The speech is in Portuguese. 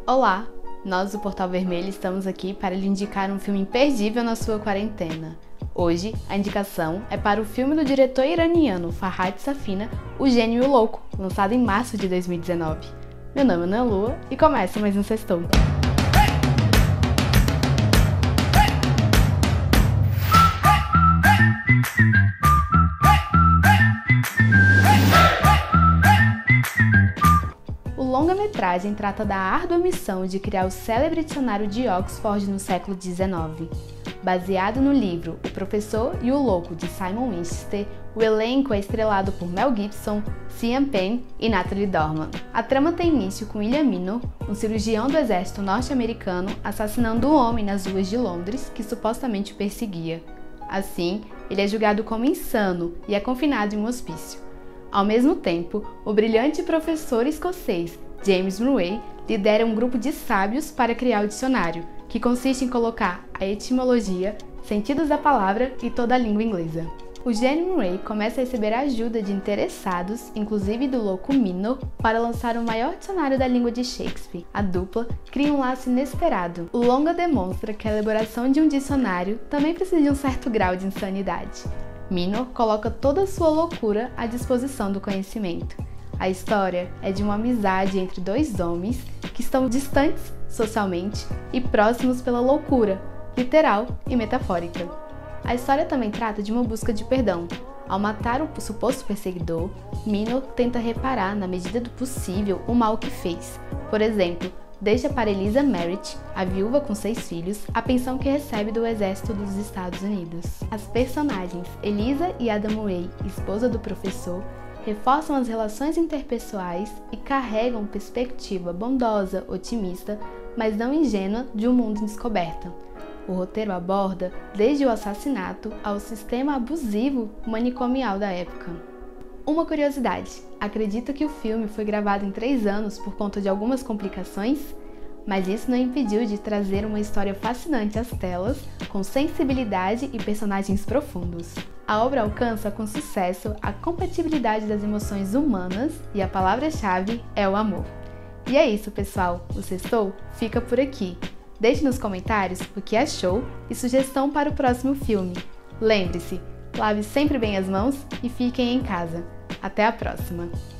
Olá! Nós do Portal Vermelho estamos aqui para lhe indicar um filme imperdível na sua quarentena. Hoje, a indicação é para o filme do diretor iraniano Farhad Safina, O Gênio e o Louco, lançado em março de 2019. Meu nome é Ana Lua e começa mais um Sextou. O longa-metragem trata da árdua missão de criar o célebre dicionário de Oxford no século XIX. Baseado no livro O Professor e o Louco, de Simon Winchester, o elenco é estrelado por Mel Gibson, Sean Penn e Natalie Dormer. A trama tem início com William Minor, um cirurgião do exército norte-americano, assassinando um homem nas ruas de Londres que supostamente o perseguia. Assim, ele é julgado como insano e é confinado em um hospício. Ao mesmo tempo, o brilhante professor escocês James Murray lidera um grupo de sábios para criar o dicionário, que consiste em colocar a etimologia, sentidos da palavra e toda a língua inglesa. O gênio Murray começa a receber a ajuda de interessados, inclusive do louco Minor, para lançar o maior dicionário da língua de Shakespeare. A dupla cria um laço inesperado. O longa demonstra que a elaboração de um dicionário também precisa de um certo grau de insanidade. Minor coloca toda a sua loucura à disposição do conhecimento. A história é de uma amizade entre dois homens que estão distantes socialmente e próximos pela loucura, literal e metafórica. A história também trata de uma busca de perdão. Ao matar o suposto perseguidor, Minor tenta reparar, na medida do possível, o mal que fez. Por exemplo, deixa para Eliza Merritt, a viúva com 6 filhos, a pensão que recebe do exército dos Estados Unidos. As personagens Eliza e Ada Murray, esposa do professor, reforçam as relações interpessoais e carregam perspectiva bondosa, otimista, mas não ingênua de um mundo em descoberta. O roteiro aborda desde o assassinato ao sistema abusivo manicomial da época. Uma curiosidade, acredito que o filme foi gravado em 3 anos por conta de algumas complicações, mas isso não impediu de trazer uma história fascinante às telas, com sensibilidade e personagens profundos. A obra alcança com sucesso a compatibilidade das emoções humanas e a palavra-chave é o amor. E é isso, pessoal, o Sextou fica por aqui. Deixe nos comentários o que achou e sugestão para o próximo filme. Lembre-se, lave sempre bem as mãos e fiquem em casa. Até a próxima!